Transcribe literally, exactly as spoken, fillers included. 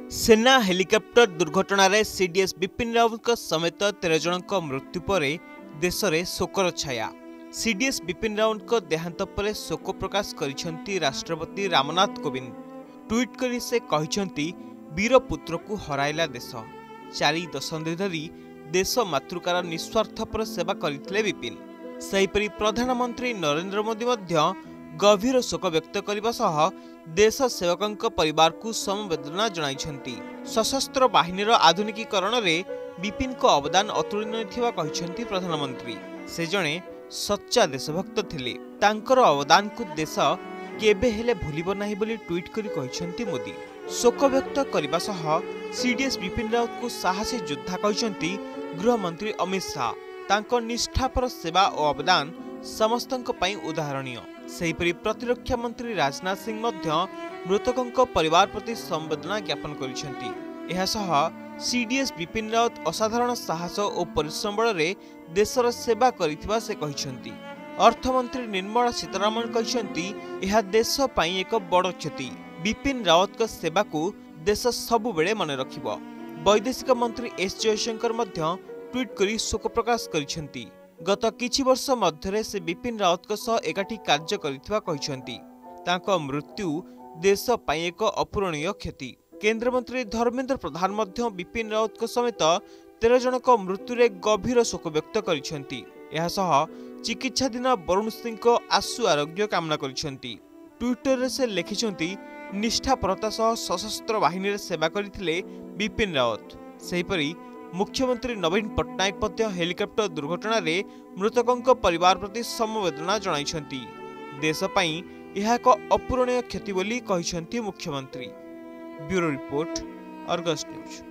सेना हेलिकॉप्टर दुर्घटना रे सीडीएस बिपिन रावत समेत तेरह जन मृत्यु पर देश में शोकर छाया। सीडीएस बिपिन रावत देहांत पर शोक प्रकाश करिसेंती राष्ट्रपति रामनाथ कोविंद। ट्वीट करी से कहिसेंती वीर पुत्र को हराइला देश। चारि दशंधि धरी देश मातृकार निस्वार्थपर सेवा करथिले बिपिन। सेहिपरि प्रधानमंत्री नरेंद्र मोदी मध्य गभीर शोक व्यक्त करने सह देश सेवकों परिवार को समवेदना जणाइछंती। सशस्त्र बाहिनीर आधुनिकीकरण रे बिपिन को अवदान अतुलनीय थिबा कहिसेंती प्रधानमंत्री। से जणे सच्चा देशभक्त थिले। तांकर अवदान को देश केबे हेले भूलिबो नाही बोली ट्वीट करी कहिसेंती मोदी। शोक व्यक्त करने सह सीडीएस बिपिन रावत को साहसी योद्धा कहिसेंती गृहमंत्री अमित शाह। तांकर निष्ठापर सेवा और अवदान समस्तंक पई उदाहरणीय। सेहिपरि प्रतिरक्षा मंत्री राजनाथ सिंह मध्य मृतकों परिवार प्रति संवेदना ज्ञापन करिसेंती। एहा सह सीडीएस बिपिन रावत असाधारण साहस और परिश्रम बल रे देशर सेवा करिथिबा से कहिसेंती। अर्थमंत्री निर्मला सीतारमण कहिसेंती एहा देश पई एक बड़ क्षति। बिपिन रावत का सेवा को देश सबु बेले मन रखिबो। वैदेशिक मंत्री एस जयशंकर मध्य ट्वीट करी शोक प्रकाश करिसेंती। गत किछि वर्ष मध्य से बिपिन रावत को सह एकाठी कार्य करिथिबा कहिसेंती। तांको मृत्यु देश पई एक अपूरणीय क्षति। केंद्र मंत्री धर्मेंद्र प्रधान मध्य बिपिन रावत को समेत तेरह जन मृत्यु रे गभीर शोक व्यक्त करिसेंती। एहा सह चिकित्साधीन वरुण सिंह को आशु आरोग्य कामना करिसेंती। ट्विटर रे से लिखिसेंती निष्ठापरता सह सशस्त्र बाहिनी रे सेवा करिथिले बिपिन रावत। सेहिपरि मुख्यमंत्री नवीन पट्टनायक मध्य हेलिकॉप्टर दुर्घटना रे मृतकों परिवार प्रति समवेदना जणाइछंती। देश पई यह एक अपूरणीय क्षति बोली कहिसेंती मुख्यमंत्री। Bureau report, Argus news.